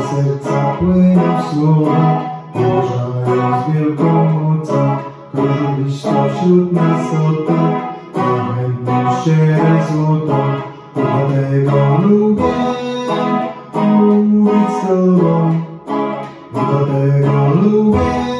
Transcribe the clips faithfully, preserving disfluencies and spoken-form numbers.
serca płyną słowa, uderzają z wielką mocą. Kolor liścia wśród nasotek, najchętniej ścierę złotą. Dlatego lubię mówić z tobą. Dlatego lubię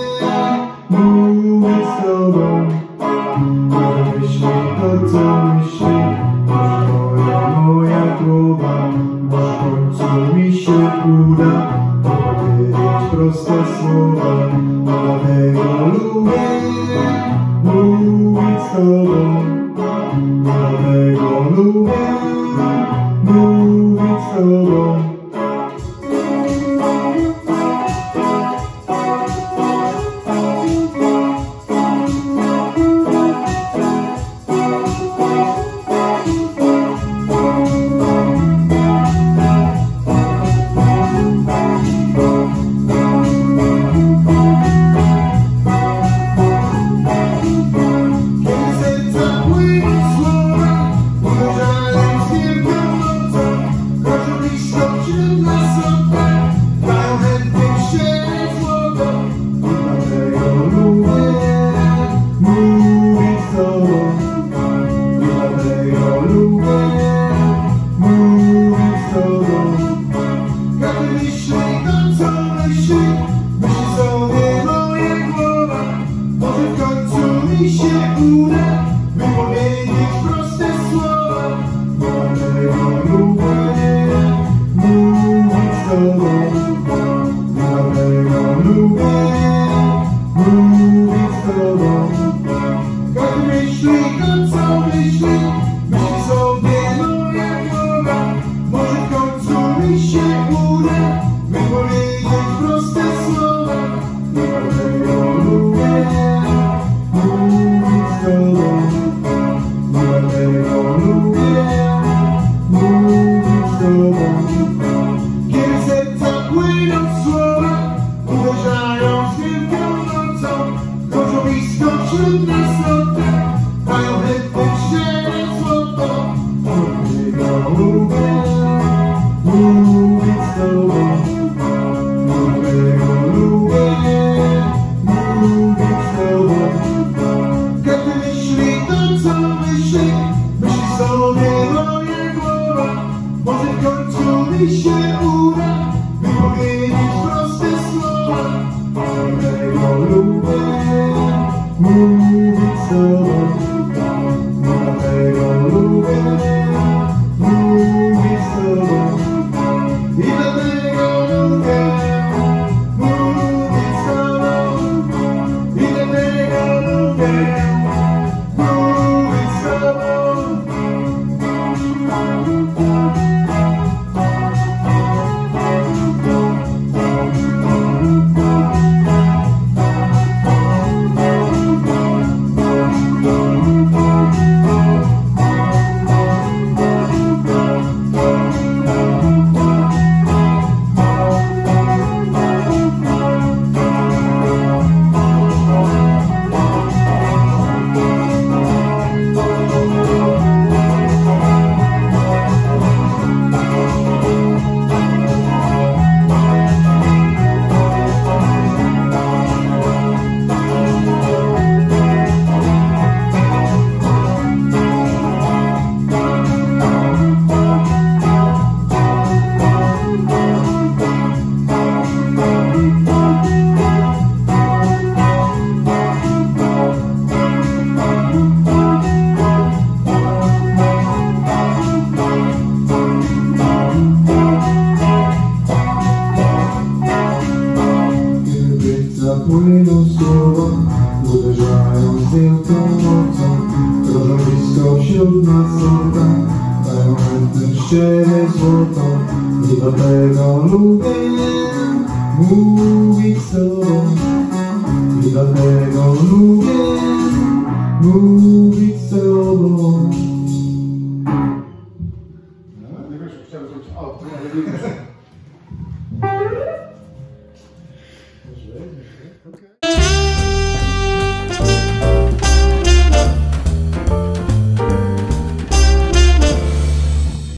mówić z tobą. Kiedy myśli to, co myśli, może moja, moja głowa, może w końcu mi się uda powiedzieć proste słowa. Dlatego lubię mówić z tobą. Dlatego lubię mówić z tobą. Mi się uda wypowiedzieć proste słowa. Dlatego lubię mówić z tobą. Dlatego lubię mówić z tobą. Każdy myśli to, co myśli, myśli sobie moja głowa. Może w końcu mi się uda wypowiedzieć proste słowa. Dlatego lubię mówić z tobą. Dlatego lubię mówić z tobą. Kiedy serca płyną słowa, uderzają z wielką mocą. Chodzą blisko wśród nas lotek, mają chętne szczere złoto. Dlatego lubię mówić z tobą. Dlatego lubię mówić z tobą. Myśli sobie moja głowa, może w końcu mi się uda wypowiedzieć proste słowa. Dlatego lubię mówić z tobą. Dlatego lubię mówić z tobą. I dlatego lubię mówić z tobą. I dlatego lubię mówić z tobą. Płyną słowa, uderzają z wielką mocą. Krążą blisko wśród nas lotek, dają chętnym szczere złoto. I dlatego lubię mówić z tobą. I dlatego lubię mówić z tobą.